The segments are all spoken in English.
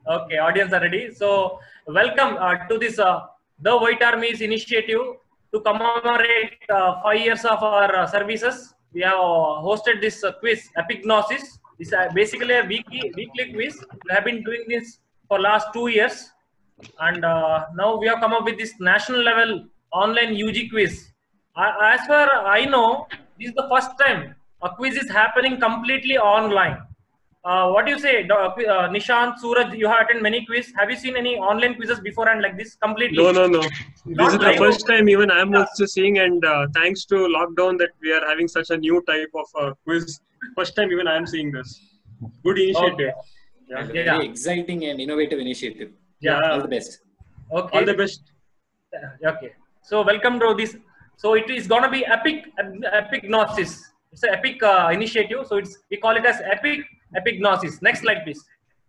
Okay, audience are ready. So, welcome to this The White Army's initiative to commemorate 5 years of our services. We have hosted this quiz, Epignosis. This is basically a weekly quiz. We have been doing this for last 2 years, and now we have come up with this national level online UG quiz. As far I know, this is the first time a quiz is happening completely online. What do you say, Nishant, Suraj? You have attended many quiz. Have you seen any online quizzes before and like this completely? No. This is the first time even I am Yeah. also seeing, and thanks to lockdown that we are having such a new type of quiz. First time even I am seeing this. Good initiative. Okay. And very exciting and innovative initiative. Yeah. All the best. Okay. All the best. Okay. So welcome to this. So it is gonna be Epignosis. It's an epic initiative. So we call it as Epignosis. Next slide, please.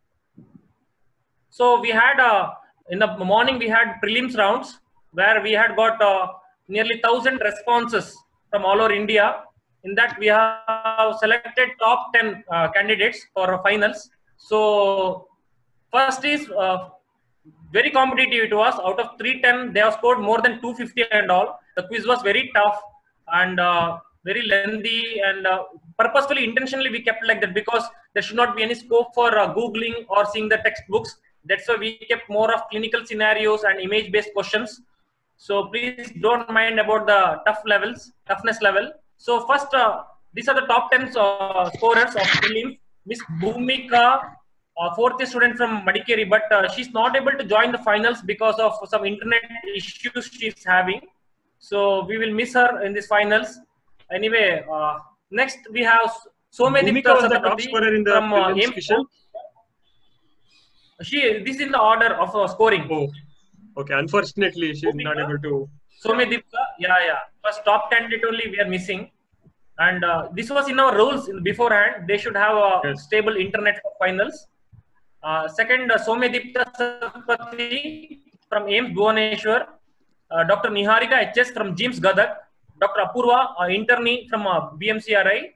So we had in the morning we had prelims rounds where we had got nearly 1,000 responses from all over India. In that we have selected top 10 candidates for finals. So first is very competitive it was. Out of 310, they have scored more than 250 and all. The quiz was very tough and very lengthy, and purposefully, intentionally we kept like that because there should not be any scope for Googling or seeing the textbooks. That's why we kept more of clinical scenarios and image-based questions. So please don't mind about the toughness level. So first, these are the top 10 scorers of prelims. Miss Bhumika, fourth year student from Madikeri, but she's not able to join the finals because of some internet issues she's having. So we will miss her in this finals. Anyway, next we have Bhumika was the top scorer in the prelims, Kishan? This is in the order of scoring. Oh, okay. Unfortunately, she's not able to. Somedipta, yeah. First top candidate only we are missing. And this was in our rules beforehand. They should have a stable internet for finals. Second, Somedipta Satpathy from AIMS Bhubaneswar. Dr. Niharika HS from JIMS Gadak. Dr. Apurva, internee from BMCRI.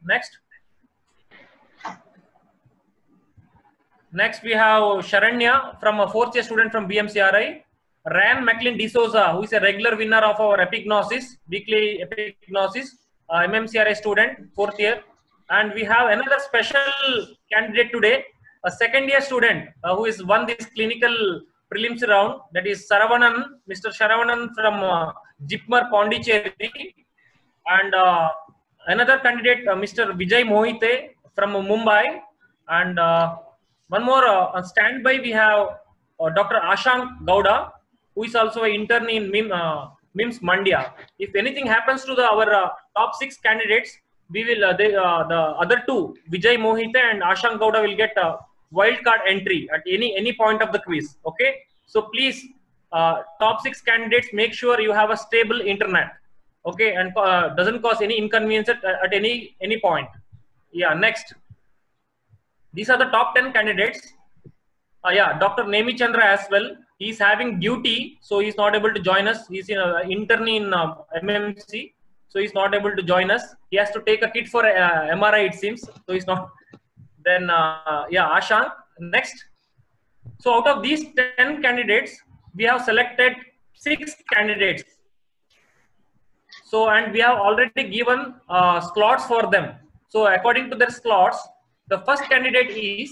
Next, we have Sharanya from a fourth year student from BMCRI. Ryan McLean D'Souza, who is a regular winner of our Epignosis, weekly Epignosis, MMCRI student, fourth year. And we have another special candidate today, a second year student who is won this clinical prelims round. That is Saravanan, Mr. Saravanan from Jipmar Pondicherry. And another candidate, Mr. Vijay Mohite from Mumbai. And one more on standby, we have Dr. Ashank Gowda, who is also an intern in MIMS Mandya. If anything happens to our top 6 candidates, we will the other two, Vijay Mohite and Ashank Gowda, will get a wildcard entry at any point of the quiz. Okay, so please, top 6 candidates, make sure you have a stable internet. Okay, and doesn't cause any inconvenience at any point. Yeah, next. These are the top 10 candidates. Yeah, Dr. Nemi Chandra as well. He's having duty, so he's not able to join us. He's in intern in MMC, so he's not able to join us. He has to take a kit for MRI, it seems. So he's not. Then yeah, Ashank. Next. So out of these 10 candidates, we have selected 6 candidates. So, and we have already given slots for them. So according to their slots, the first candidate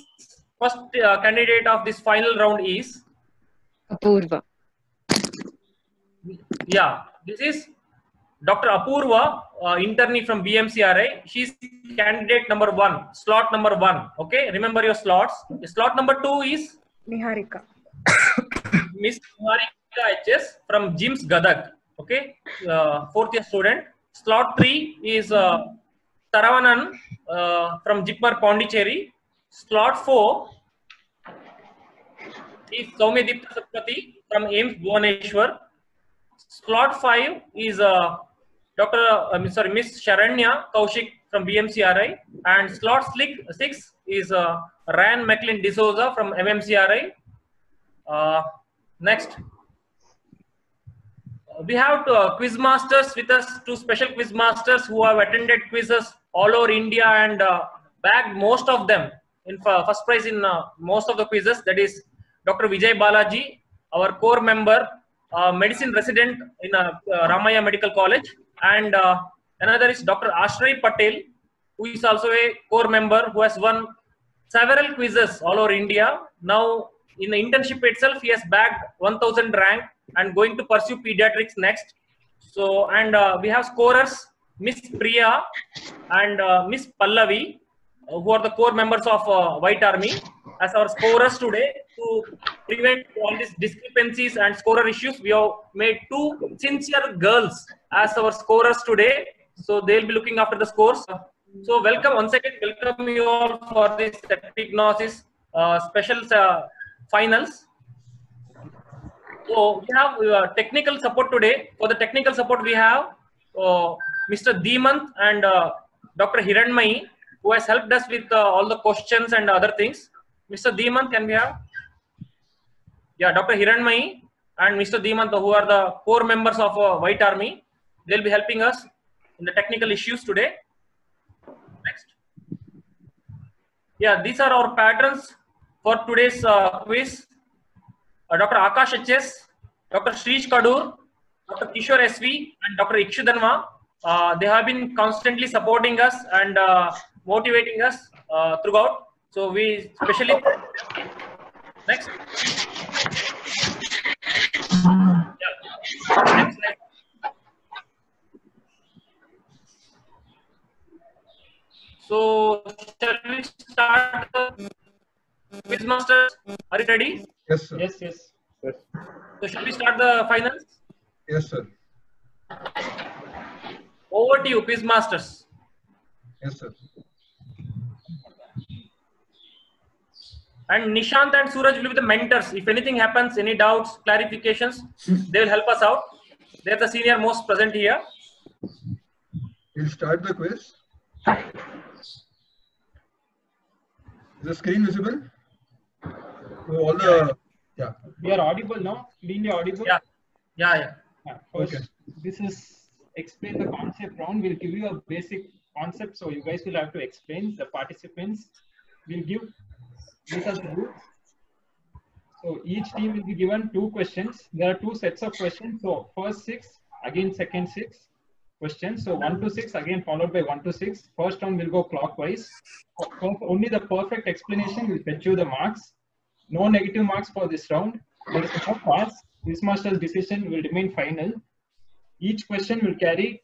of this final round is Apurva. Yeah, this is Dr. Apurva, internee from BMCRI. She's candidate number 1, slot number 1. Okay, remember your slots. Slot number 2 is Niharika. Miss Niharika HS from JIMS Gadak. Okay, fourth year student. Slot 3 is Saravanan from Jipmar Pondicherry. Slot 4 is Somedipta Satpathy from AIMS Bhubaneswar. Slot 5 is Miss Sharanya Kaushik from BMCRI, and slot 6 is Ryan McLean D'Souza from MMCRI. Next, we have quiz masters with us, 2 special quiz masters who have attended quizzes all over India and bagged most of them in first prize in most of the quizzes. That is Dr. Vijay Balaji, our core member, medicine resident in Ramaya Medical College, and another is Dr. Ashray Patel, who is also a core member who has won several quizzes all over India. Now, in the internship itself, he has bagged 1000 rank and going to pursue pediatrics next. So, and we have scorers, Miss Priya and Miss Pallavi, who are the core members of White Army, as our scorers today. To prevent all these discrepancies and scorer issues, we have made 2 sincere girls as our scorers today. So they'll be looking after the scores. So welcome once again, welcome you all for this epignosis special finals. So we have technical support today. For the technical support, we have Mr. Deemant and Dr. Hiranmayi, who has helped us with all the questions and other things. Mr. Deemant, can we have? Yeah, Dr. Hiranmayi and Mr. Deemant, who are the core members of White Army. They'll be helping us in the technical issues today. Next. Yeah, these are our patterns for today's quiz. Dr. Akash HS, Dr. Shreesh Kadur, Dr. Kishore SV, and Dr. Ikshudanma. They have been constantly supporting us and motivating us throughout. So we especially next. Yeah. Next slide. So shall we start the quiz masters? Are you ready? Yes, sir. Yes, yes. So shall we start the finals? Yes, sir. Over to you, quiz masters. Yes, sir. And Nishant and Suraj will be the mentors. If anything happens, any doubts, clarifications, they will help us out. They are the senior most present here. We'll start the quiz. Is the screen visible? So all the yeah. We are audible now. Cleanly audible. Yeah, yeah. First, Okay. this is explain the concept round. We'll give you a basic concept, so you guys will have to explain. The participants will give. These are the rules. So each team will be given 2 questions. There are 2 sets of questions. So first 6, again second 6 questions. So 1 to 6, again followed by 1 to 6. First round will go clockwise. Only the perfect explanation will fetch you the marks. No negative marks for this round. There is no pass. This master's decision will remain final. Each question will carry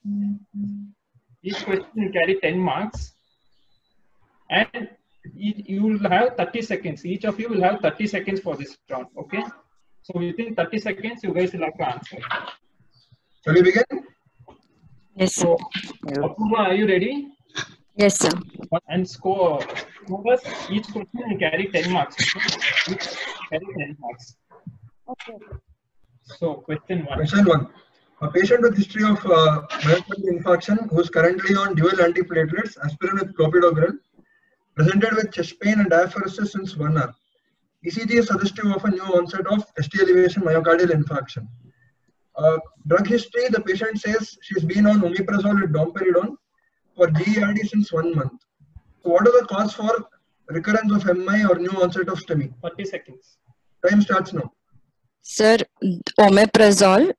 10 marks. And you will have 30 seconds. Each of you will have 30 seconds for this round. Okay. So within 30 seconds, you guys will have to answer. Shall we begin? Yes, sir. So, Apurva, are you ready? Yes, sir. And scorers, each question will carry 10 marks. Each carry 10 marks. Okay. So question 1. Question 1. A patient with history of myocardial infarction who is currently on dual antiplatelets, aspirin with clopidogrel, presented with chest pain and diaphoresis since 1 hour. ECG is suggestive of a new onset of ST elevation myocardial infarction. Drug history, the patient says she's been on omeprazole with domperidone for GERD since 1 month. So what are the cause for recurrence of MI or new onset of STEMI? 30 seconds. Time starts now. Sir, omeprazole,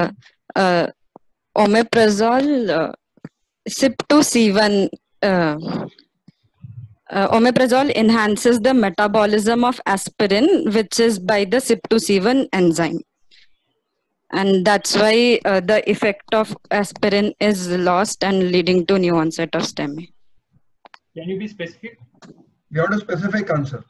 CYP2C1, omeprazole enhances the metabolism of aspirin, which is by the CYP2C1 enzyme. And that's why the effect of aspirin is lost and leading to new onset of STEMI. Can you be specific? You have a specific answer.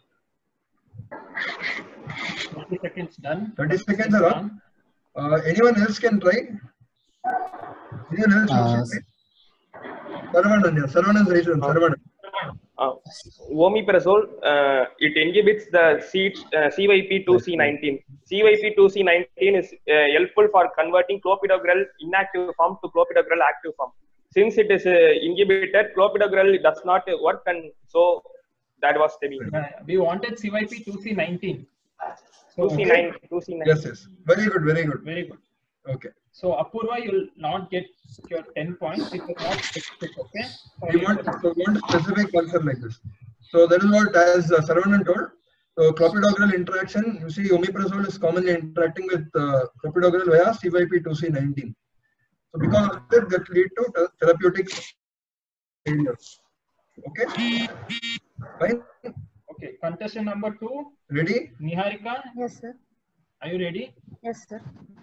30 seconds done. 30 seconds are up. Anyone else can try? Anyone else wants to try? Saravanan, yeah. Saravanan raised hand. Saravanan. Omeprazole, it inhibits the CYP2C19. CYP2C19 is helpful for converting clopidogrel inactive form to clopidogrel active form. Since it is inhibited, clopidogrel does not work, and so that was STEMI. We wanted CYP2C19. So, 2C9. Yes, yes. Very good, very good. very good. Okay. So Apurva, you will not get your 10 points. It was not specific, okay? We want a specific answer like this. So that is what, as Saravanan told, So clopidogrel interaction, you see omeprazole is commonly interacting with clopidogrel via CYP2C19. So because of that lead to therapeutic failure. Okay? Fine? Okay, contestant number 2. Ready? Niharika, Yes, sir. are you ready? Yes, sir.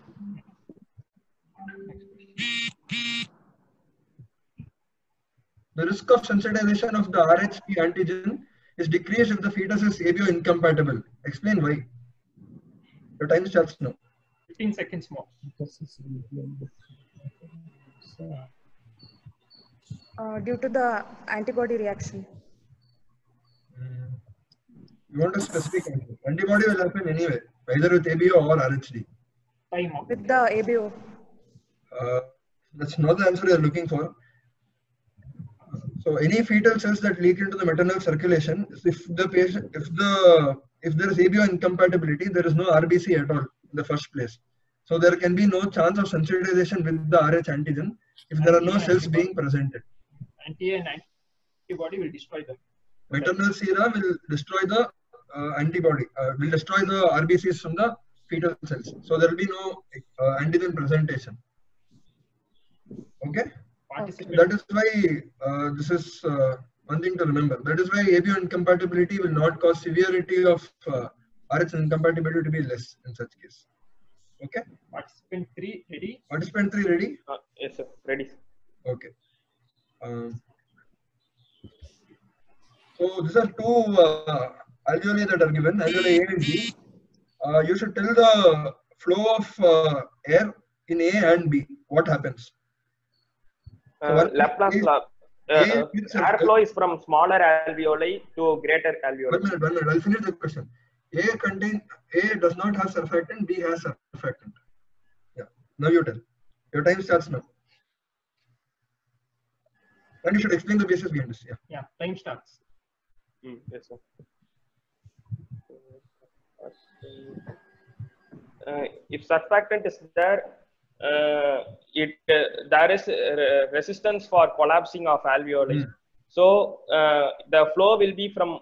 The risk of sensitization of the RHP antigen is decreased if the fetus is ABO incompatible. Explain why. Your time starts now. 15 seconds more. Due to the antibody reaction. You want a specific answer. Antibody will happen anyway, either with ABO or RHD. Time up. With the ABO. That's not the answer you're looking for. So any fetal cells that leak into the maternal circulation, if there is ABO incompatibility, there is no RBC at all in the first place. So there can be no chance of sensitization with the RH antigen if there are no cells being presented. Anti and antibody will destroy them. Maternal sera will destroy the antibody, will destroy the RBCs from the fetal cells. So there will be no antigen presentation. Okay? That is why this is one thing to remember. That is why ABO incompatibility will not cause severity of RH incompatibility to be less in such case. Okay? Participant 3 ready? Participant 3 ready? Yes, sir. Ready. Okay. So these are two alveoli that are given, alveoli A and B. You should tell the flow of air in A and B. What happens? Laplace law. Airflow is from smaller alveoli to greater alveoli. 1 minute. I'll finish the question. A does not have surfactant. B has surfactant. Yeah. Now you tell. Your time starts now. And you should explain the basis behind this. Yeah. Yeah. Time starts. Yes, sir. If surfactant is there, there is resistance for collapsing of alveoli. So the flow will be from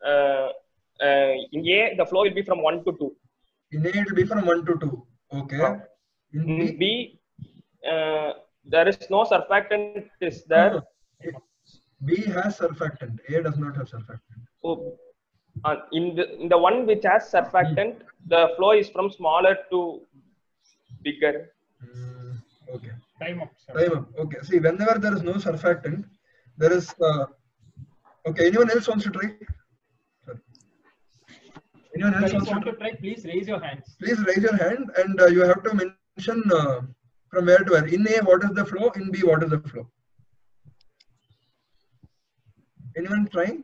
in A, the flow will be from 1 to 2. In A, it will be from 1 to 2. Okay. In B, there is no surfactant is there. B has surfactant. A does not have surfactant. So, in the one which has surfactant, the flow is from smaller to bigger. Okay. Time up, sir. Time up. Okay. See, whenever there is no surfactant, there is. Okay. Anyone else wants to try? Sorry. Anyone else wants to try? Please raise your hands. Please raise your hand, and you have to mention from where to where. In A, what is the flow? In B, what is the flow? Anyone trying?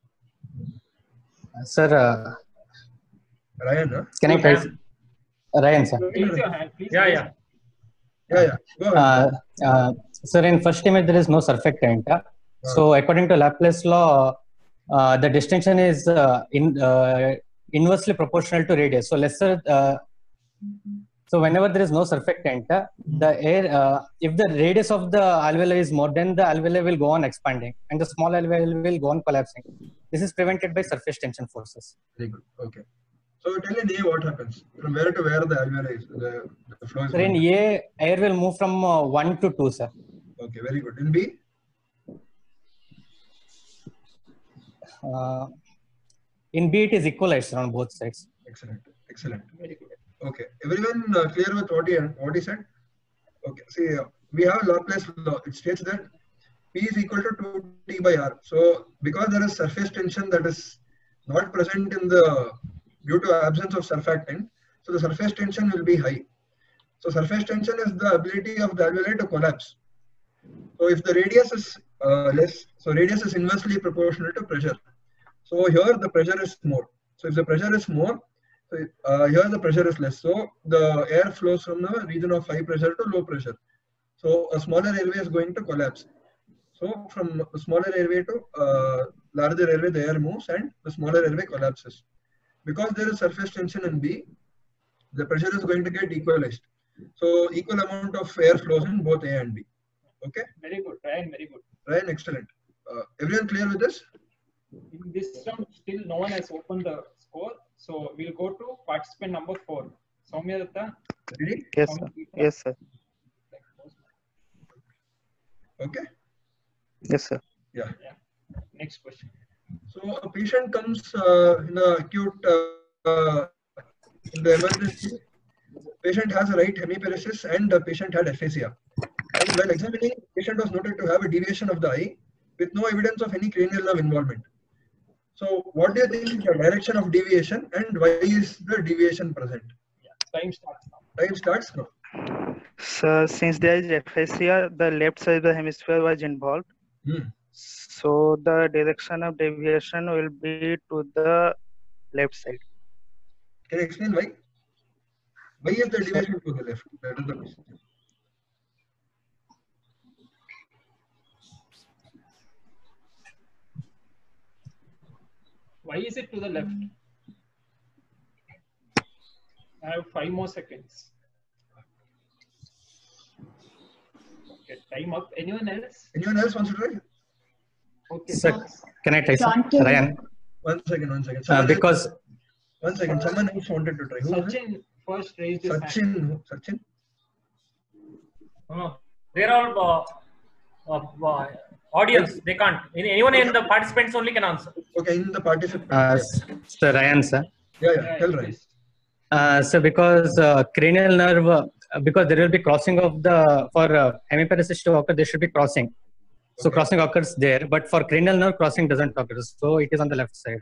Sir, Ryan, huh? Can I try? Ryan, sir. Raise your hand, please. Yeah. Go ahead. Sir, in first image there is no surfactant. So according to Laplace law, the distinction is inversely proportional to radius. So lesser. So whenever there is no surfactant, the air, if the radius of the alveoli is more, then the alveoli will go on expanding, and the small alveoli will go on collapsing. This is prevented by surface tension forces. Very good. Okay. So tell in A what happens. From where to where the alveoli is, the flow is. Sir, in A, air will move from 1 to 2, sir. Okay, very good. In B? In B, it is equalized on both sides. Excellent. Excellent. Very good. Okay. Everyone clear with what he said? Okay. See, we have Laplace law. It states that P is equal to 2T by R. So because there is surface tension that is not present in the due to absence of surfactant, so the surface tension will be high. So surface tension is the ability of the alveoli to collapse. So if the radius is less, so radius is inversely proportional to pressure. So here the pressure is more. So if the pressure is more, so here the pressure is less. So the air flows from the region of high pressure to low pressure. So a smaller airway is going to collapse. So from a smaller airway to larger airway, the air moves and the smaller airway collapses. Because there is surface tension in B, the pressure is going to get equalized. So equal amount of air flows in both A and B. Okay? Very good, Ryan. Very good. Ryan, excellent. Everyone clear with this? In this round, still no one has opened the 4. So we'll go to participant number 4. Soumya Datta. Ready? Yes, sir. Yes, sir. Okay. Yes, sir. Yeah. Next question. So a patient comes in a acute in the emergency. Patient has a right hemiparesis and the patient had aphasia. And while examining, patient was noted to have a deviation of the eye with no evidence of any cranial nerve involvement. So what do you think is the direction of deviation and why is the deviation present? Yeah. Time starts now. Time starts now. So since there is aphasia, the left side of the hemisphere was involved. So the direction of deviation will be to the left side. Can you explain why? Why is the deviation to the left? That is the question. Why is it to the left? I have 5 more seconds. Okay, time up. Anyone else? Anyone else wants to try? Okay. Sir, can I try, sir? Ryan? One second. Because One second. Someone else wanted to try. Who was it? Sachin first raised his hand. Sachin? They're all audience. They can't. Anyone in the participants only can answer. Okay, in the participants. Sir Ryan, sir. Yeah. Tell Ryan. So because cranial nerve, because there will be crossing of the, for hemiparesis to occur, there should be crossing. So crossing occurs there, but for cranial nerve, crossing doesn't occur. So it is on the left side.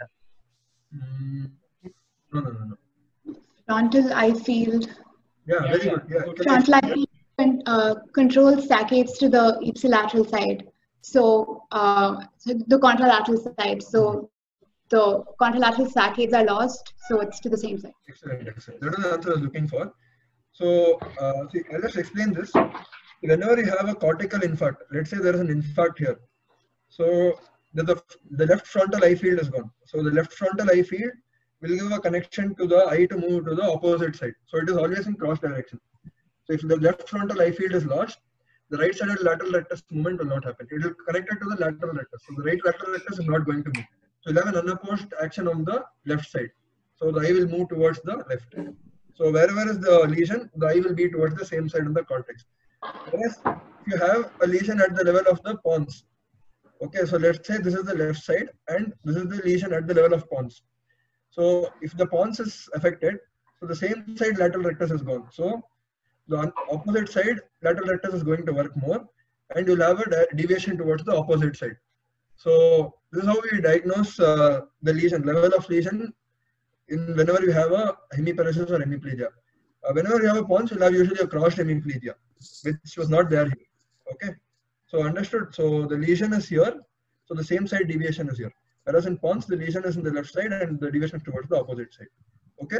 No. Frontal eye field. Yeah, very good. Yeah. Frontal eye field controls saccades to the ipsilateral side. So, the contralateral side. So the contralateral saccades are lost. So it's to the same side. Excellent. That is the answer I was looking for. So, see, I'll just explain this. Whenever you have a cortical infarct, let's say there is an infarct here. So the left frontal eye field is gone. So the left frontal eye field will give a connection to the eye to move to the opposite side. So it is always in cross direction. So if the left frontal eye field is lost, the right sided lateral rectus movement will not happen. It will connect it to the lateral rectus. So the right lateral rectus is not going to move. So you'll have an unopposed action on the left side. So the eye will move towards the left. So wherever is the lesion, the eye will be towards the same side of the cortex. Whereas if you have a lesion at the level of the pons, okay, so let's say this is the left side and this is the lesion at the level of pons. So if the pons is affected, so the same side lateral rectus is gone. So the opposite side lateral rectus is going to work more and you'll have a deviation towards the opposite side. So this is how we diagnose the lesion, level of lesion in whenever you have a hemiparesis or hemiplegia. Whenever you have a pons, you'll have usually a crossed hemiplegia, which was not there here. Okay, so understood. So the lesion is here, so the same side deviation is here. Whereas in pons, the lesion is in the left side and the deviation is towards the opposite side. Okay.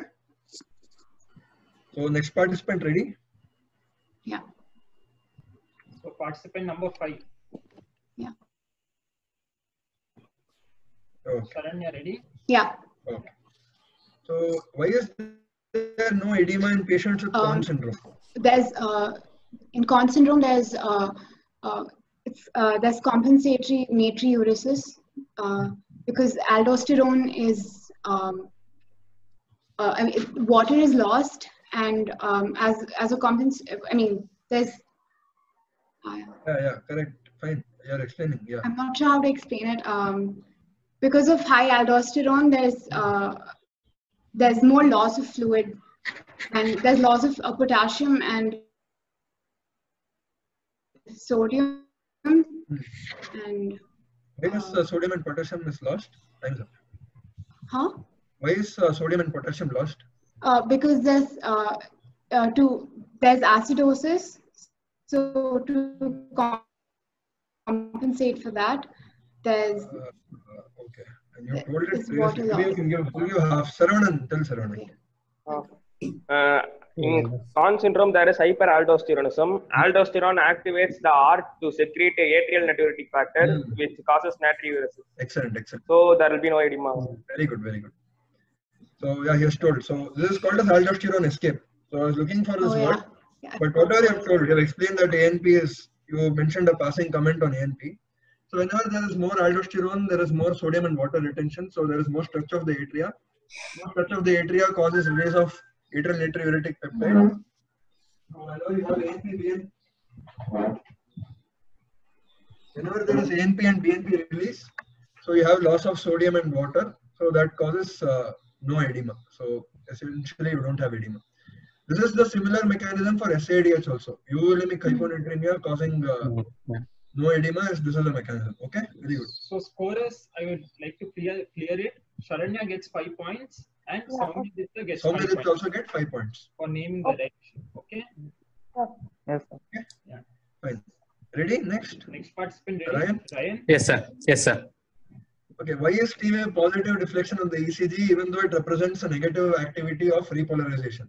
So next participant ready? Yeah. So participant number 5. Yeah. Okay. Saranya, ready? Yeah. Okay. So why is there no edema in patients with Conn syndrome? There's in Conn syndrome there's compensatory natriuresis because aldosterone is water is lost and as a compensation. I mean there's. Yeah, correct. Fine. You're explaining. Yeah. I'm not sure how to explain it. Because of high aldosterone, there's more loss of fluid, and there's loss of potassium and sodium. And why is sodium and potassium is lost? Time's up. Huh? Why is sodium and potassium lost? Because there's acidosis. So to compensate for that, there's okay. And you told it previously. Maybe you can give half. Saravanan, tell Saravanan. In Conn syndrome, there is hyperaldosteronism. Aldosterone activates the ART to secrete a atrial natriuretic factor, which causes natriuresis. Excellent. So there will be no edema. Very good. So yeah, he has told. So this is called as aldosterone escape. So I was looking for this word. Yeah, but whatever you have told, you have explained that ANP is, you mentioned a passing comment on ANP. So whenever there is more aldosterone, there is more sodium and water retention. So there is more stretch of the atria. No touch of the atria causes release of atrial natriuretic peptide. So whenever you have ANP, BNP, whenever there is ANP and BNP release, so you have loss of sodium and water. So that causes no edema. So essentially you don't have edema. This is the similar mechanism for SADH also. Euvolemic hyponatremia causing no edema. This is the mechanism. Okay, very good. So scorers, I would like to clear it. Sharanya gets 5 points and Soumyaditya gets 5 points. Also get 5 points for naming the direction. Okay. Yes, sir. Okay. Yeah. Fine. Ready? Next. Next participant ready? Ryan? Yes, sir. Yes, sir. Okay. Why is T wave positive deflection on the ECG even though it represents a negative activity of repolarization?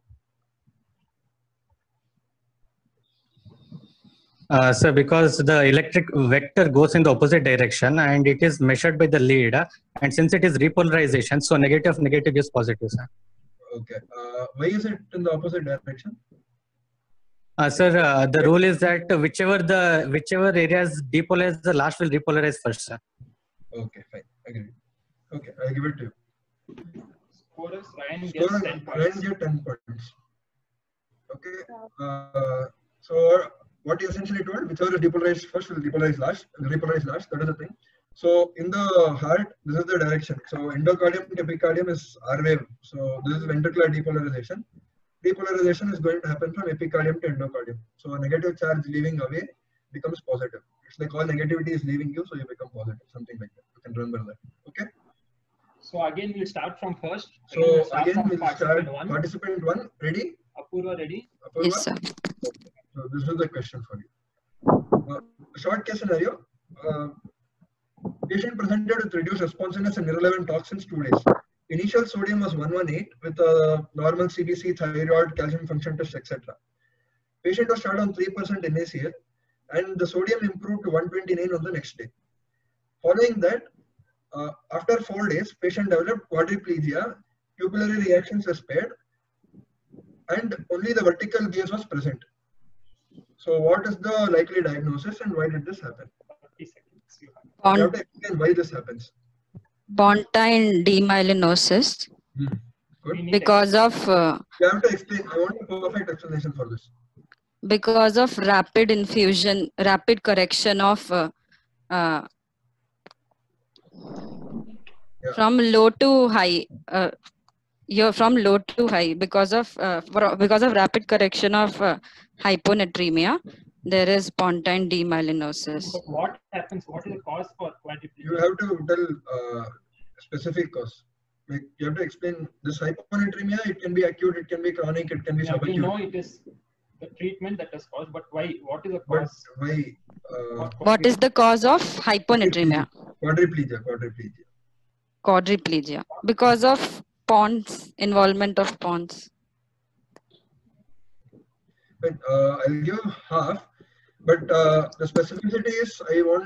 Sir, because the electric vector goes in the opposite direction and it is measured by the lead, and since it is repolarization, so negative is positive, sir. Okay. Why is it in the opposite direction? Sir, the rule is that whichever areas depolarize, the last will repolarize first, sir. Okay, fine. Agree. Okay, I give it to you. Scorers, Ryan gets 10 points. Ryan gets 10 points. Okay. So what you essentially told, whichever is depolarized first will repolarize last. That is the thing. So in the heart, this is the direction. So endocardium to epicardium is R wave. So this is ventricular depolarization. Repolarization is going to happen from epicardium to endocardium. So a negative charge leaving away becomes positive. It's like all negativity is leaving you, so you become positive. Something like that. You can remember that. Okay. So again, we'll start from first. So again, we'll start participant 1. Ready? Apurva, ready? Apurva? Yes, sir. Okay. So this is the question for you. Short case scenario. Patient presented with reduced responsiveness and irrelevant toxins 2 days. Initial sodium was 118 with a normal CBC, thyroid, calcium function test, etc. Patient was started on 3% NaCl and the sodium improved to 129 on the next day. Following that, after 4 days, patient developed quadriplegia, pupillary reactions were spared, and only the vertical gaze was present. So what is the likely diagnosis and why did this happen? 30 seconds. You have to explain why this happens. Pontine demyelinosis. Because of you have to explain. I want a perfect explanation for this. Because of rapid infusion, rapid correction of from low to high. You're from low to high because of rapid correction of hyponatremia. There is pontine demyelinosis. So what happens? What is the cause for quadriplegia? You have to tell specific cause. Like you have to explain this hyponatremia. It can be acute, it can be chronic, it can be subacute. We know it is the treatment that has caused, but why? What is the cause? But why? What is the cause of hyponatremia? Quadriplegia. Because of pons, involvement of pons. But I'll give half. But the specificity is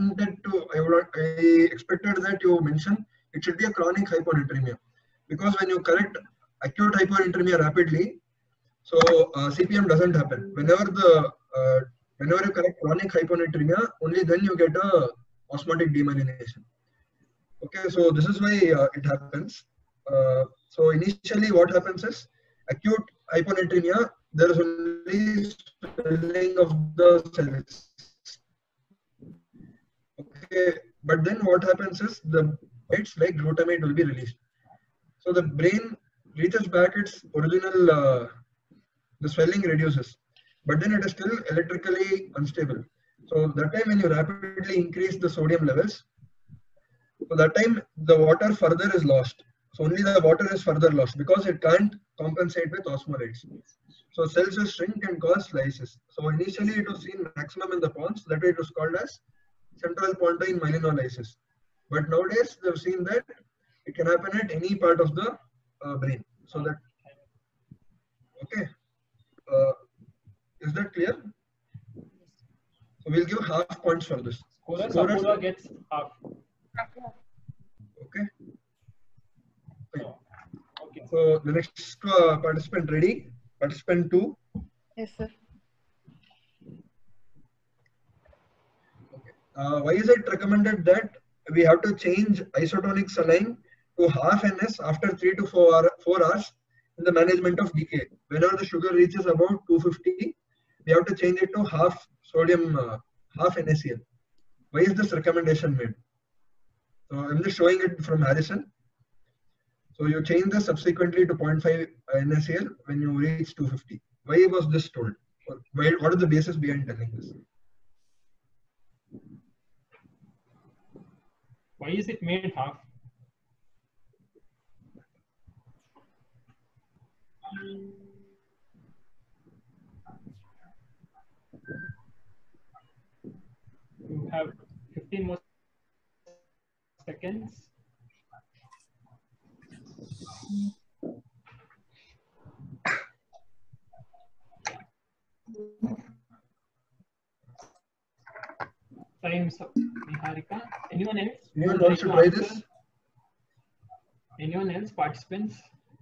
I expected that you mentioned it should be a chronic hyponatremia, because when you correct acute hyponatremia rapidly, so CPM doesn't happen. Whenever you correct chronic hyponatremia, only then you get a osmotic demyelination. Okay, so this is why it happens. So initially, what happens is acute hyponatremia. There is only swelling of the cells. Okay, but then what happens is it's like glutamate will be released. So the brain reaches back its original, the swelling reduces, but then it is still electrically unstable. So that time when you rapidly increase the sodium levels, so that time the water further is lost. So only the water is further lost because it can't compensate with osmolytes. So cells will shrink and cause lysis. So initially it was seen maximum in the pons. That way it was called as central pontine myelinolysis. But nowadays they've seen that it can happen at any part of the brain. So that, okay. Is that clear? So we'll give half points for this. Scorer gets half. Okay. Okay. So the next participant ready? Participant 2. Yes, sir. Okay. Why is it recommended that we have to change isotonic saline to half NS after 3 to 4 hours in the management of decay. Whenever the sugar reaches about 250, we have to change it to half sodium, half NaCl. Why is this recommendation made? So I'm just showing it from Harrison. So you change this subsequently to 0.5 NaCl when you reach 250. Why was this told? What is the basis behind telling this? Why is it made half? You have 15 more seconds. Time's up, Niharika. Anyone else? Anyone wants to try this? Anyone else? Participants?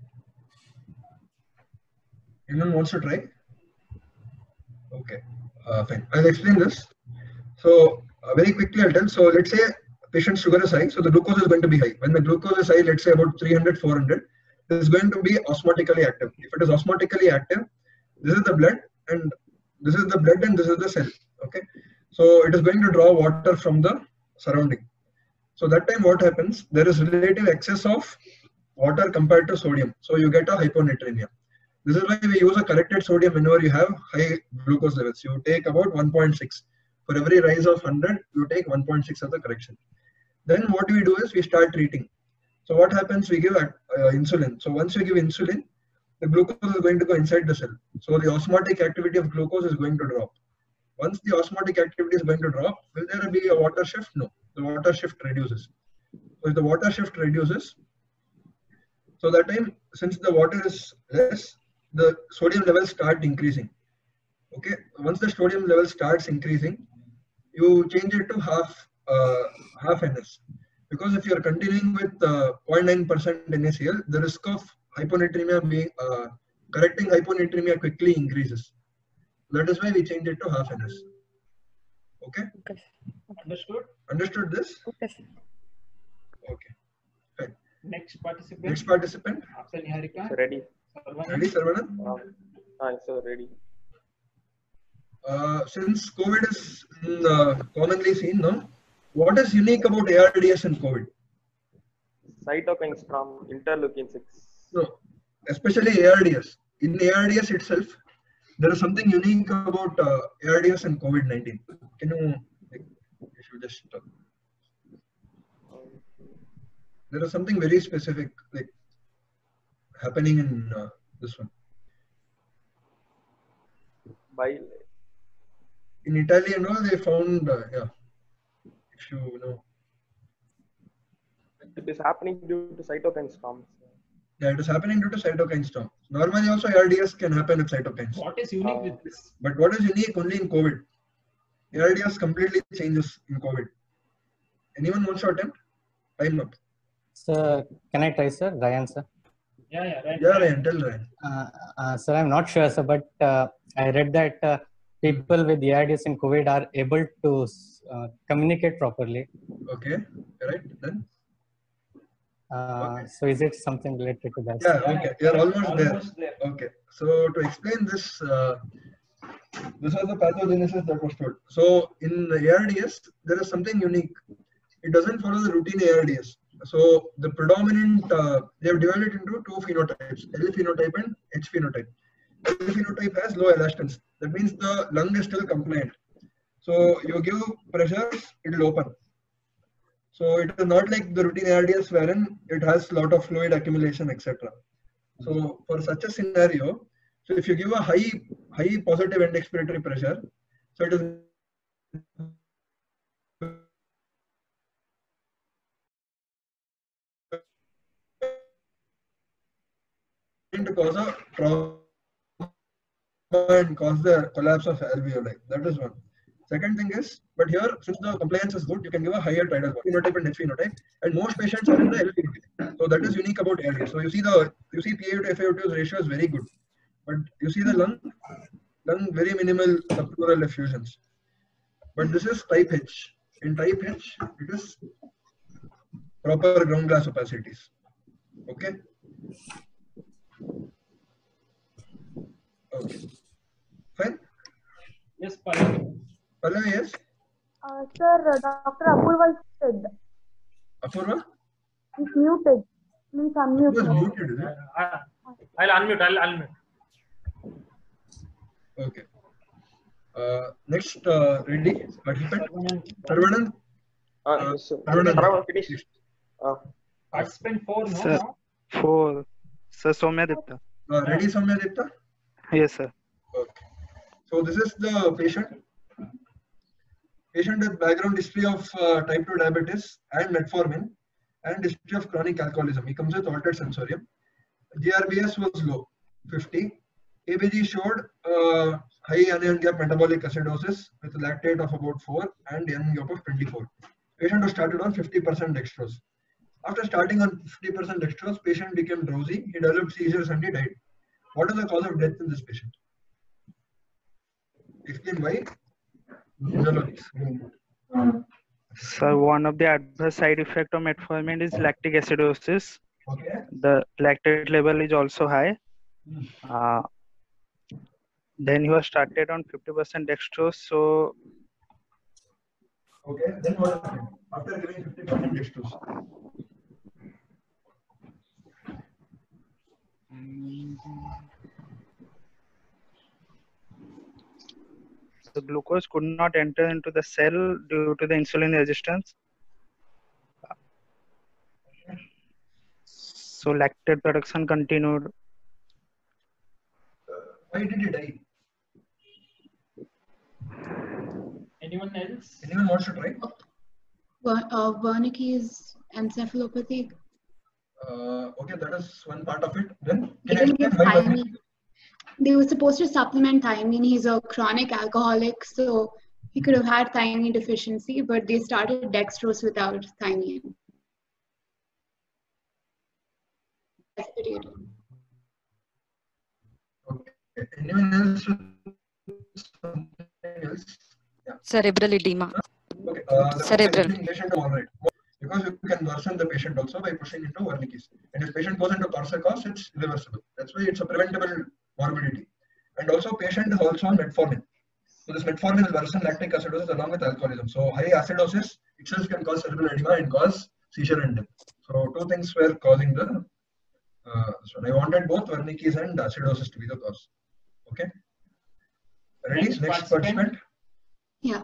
Anyone wants to try? Okay, fine. I'll explain this. So very quickly I'll tell. So let's say patient's sugar is high, so the glucose is going to be high. When the glucose is high, let's say about 300, 400, this is going to be osmotically active. If it is osmotically active, this is the blood and this is the blood and this is the cell. Okay, so it is going to draw water from the surrounding. So that time what happens? There is relative excess of water compared to sodium. So you get a hyponatremia. This is why we use a corrected sodium whenever you have high glucose levels. You take about 1.6. For every rise of 100, you take 1.6 as the correction. Then what we do is we start treating. So what happens? We give insulin. So once you give insulin, the glucose is going to go inside the cell. So the osmotic activity of glucose is going to drop. Once the osmotic activity is going to drop, will there be a water shift? No. The water shift reduces. So if the water shift reduces, so that time, since the water is less, the sodium levels start increasing. Okay. Once the sodium level starts increasing, you change it to half NS. Because if you are continuing with 0.9% NaCl, the risk of hyponatremia being correcting hyponatremia quickly increases. That is why we change it to half NS. Okay? Okay. Understood? Understood this? Okay. Okay. Fine. Next participant. Next participant. After Niharika. Ready. Ready, Saravanan? So ready. Since COVID is commonly seen now, what is unique about ARDS and COVID? Cytokines from interleukin 6. No, especially ARDS. In ARDS itself, there is something unique about ARDS and COVID-19. Can you, you should just there is something very specific like happening in this one. In Italy and all, they found, yeah, if you know. It is happening due to cytokine storms. Yeah, it is happening due to cytokine storm. Normally also ARDS can happen with cytokines. What is unique with this? But what is unique only in COVID? ARDS completely changes in COVID. Anyone wants to attempt? Time up. Sir, can I try, sir? Ryan, sir? Yeah, Ryan. Yeah, Ryan, tell Ryan. Sir, I'm not sure, sir, but I read that people with ARDS and COVID are able to communicate properly. Okay, right, then? So is it something related to that? Yeah, okay, you're almost there. Okay, so to explain this, this was the pathogenesis that was told. So in the ARDS, there is something unique. It doesn't follow the routine ARDS. So the predominant, they have divided into two phenotypes, L phenotype and H phenotype. L phenotype has low elastance. That means the lung is still compliant. So you give pressure, it will open. So it is not like the routine ARDS wherein it has a lot of fluid accumulation, etc. So for such a scenario, so if you give a high positive end expiratory pressure, so it is going to cause a trauma and cause the collapse of alveoli. That is one. Second thing is, but here, since the compliance is good, you can give a higher tidal phenotype and H phenotype, and most patients are in the L phenotype. So that is unique about ARDS. So you see PaO to FaO2 ratio is very good, but you see the lung very minimal subpleural effusions. But this is type H. In type H, it is proper ground glass opacities. Okay. Okay. Fine. Yes, Pallavi. Pallavi, yes. Sir, Dr. Apurva is muted. Apurva? He's muted. Please unmute. Apurva is him. muted, is it? I'll unmute. I'll unmute. Okay. Next, ready? Participant? Sarvanand? Saravanan, finish. Participant 4, no? Sir, Now? 4. Sir, Soumyadipta. Ready, Soumyadipta? Yes, sir. Okay. So this is the patient. Patient with background history of type 2 diabetes and metformin and history of chronic alcoholism. He comes with altered sensorium. GRBS was low, 50. ABG showed high anion gap metabolic acidosis with a lactate of about 4 and anion gap of 24. Patient was started on 50% dextrose. After starting on 50% dextrose, patient became drowsy. He developed seizures and he died. What is the cause of death in this patient? Explain why. So one of the adverse side effect of metformin is lactic acidosis. Okay. The lactate level is also high. Then he was started on 50% dextrose. So okay. Then what happened after giving 50% dextrose? the glucose could not enter into the cell due to the insulin resistance. So lactate production continued. Why did he die? Anyone else? Anyone wants to try? Wernicke's encephalopathy. Okay, that is one part of it. Then They can you didn't give explain why thiamine. They were supposed to supplement thiamine. He's a chronic alcoholic, so he could have had thiamine deficiency, but they started dextrose without thiamine. Okay. Anyone else? Else? Yeah. Cerebral edema. Okay. Cerebral. Patient all right. Because you can worsen the patient also by pushing into Wernicke's. And if patient goes into Korsakoff, it's reversible. That's why it's a preventable morbidity. And also patient is also on metformin. So this metformin will worsen lactic acidosis along with alcoholism. So high acidosis itself can cause cerebral edema and cause seizure and death. So two things were causing the so I wanted both Wernicke's and acidosis to be the cause. Okay. Ready? Next participant. Yeah.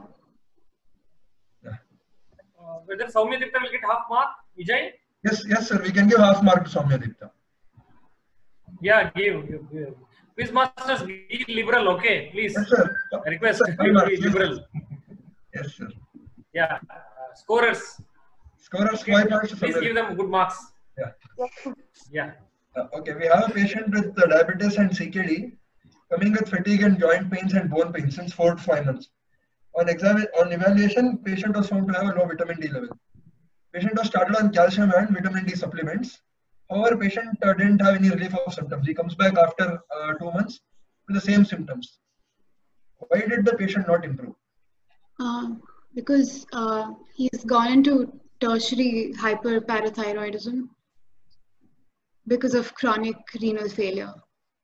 Whether Soumyadipta will get half mark, Vijay? Yes, sir. We can give half mark to Soumyadipta. Yeah, give. Quiz masters, be liberal, okay? Please. Yes, sir. I request, Yes, be liberal. Yes, sir. Yeah. Scorers. Scorers, 5 points to Please give them good marks. Yeah. Yeah. Okay, we have a patient with diabetes and CKD coming with fatigue and joint pains and bone pain since 4 to 5 months. On evaluation, patient was found to have a low vitamin D level. Patient was started on calcium and vitamin D supplements. However, patient didn't have any relief of symptoms. He comes back after 2 months with the same symptoms. Why did the patient not improve? Because he's gone into tertiary hyperparathyroidism because of chronic renal failure.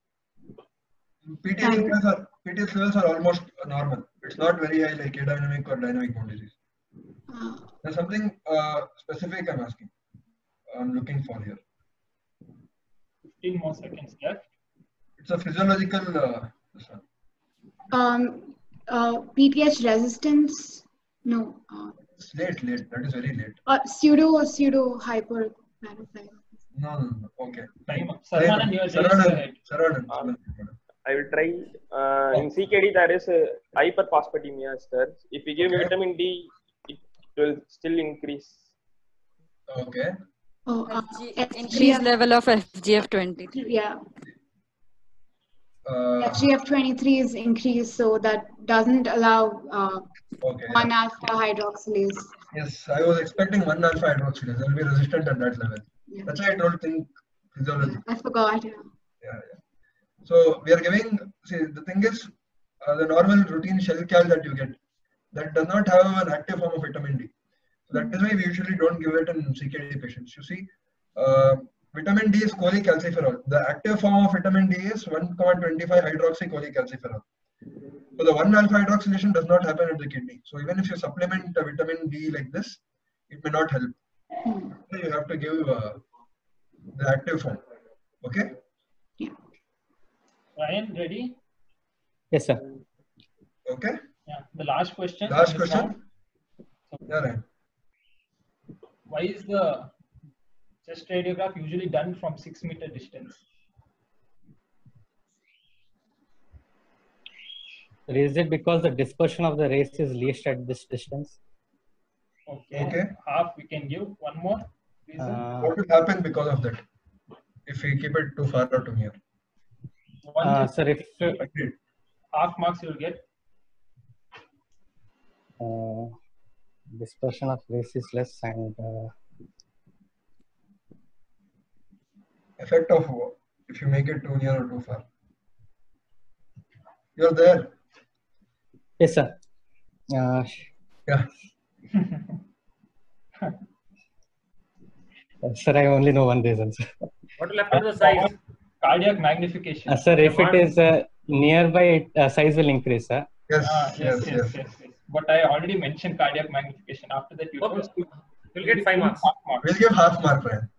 PTH levels are almost normal. It's not very high like adynamic or dynamic bone disease. There's something specific I'm looking for here. 15 more seconds left. It's a physiological PTH resistance? No. It's late. That is very late. Pseudo hyperparathyroidism. No. Okay. Time up. Saravanan, you are Saravanan. I will try. In CKD, there is a hyperphosphatemia, sir. If we give vitamin D, it will still increase. Okay. Increased level of FGF23. Yeah. FGF23 is increased, so that doesn't allow 1-alpha hydroxylase. Yes, I was expecting 1-alpha hydroxylase. They'll be resistant at that level. Yeah. That's why I don't think physiology. I forgot. Yeah. So we are giving. See, the thing is, the normal routine shell cal that you get, that does not have an active form of vitamin D. So that is why we usually don't give it in CKD patients. You see, Vitamin D is cholecalciferol. The active form of vitamin D is 1,25 hydroxycholecalciferol. So the 1-alpha hydroxylation does not happen at the kidney. So even if you supplement the vitamin D like this, it may not help. So you have to give the active form. Okay? Ryan, ready? Yes, sir. Okay. Yeah. The last question. Last question. Yeah, Ryan. Why is the chest radiograph usually done from 6 meter distance? Is it because the dispersion of the rays is least at this distance? Okay. Half we can give. One more reason. What will happen because of that? If we keep it too far or too near? Sir, if half marks you'll get. Dispersion of rays is less and effect of if you make it too near or too far. You're there. Yes, sir. Yeah. Sir, I only know one reason, sir. What will happen to the size? Cardiac magnification. Sir, if it is nearby, size will increase, sir. Yes. But I already mentioned cardiac magnification. After that, you'll get 5 marks. We'll give half mark, Ryan.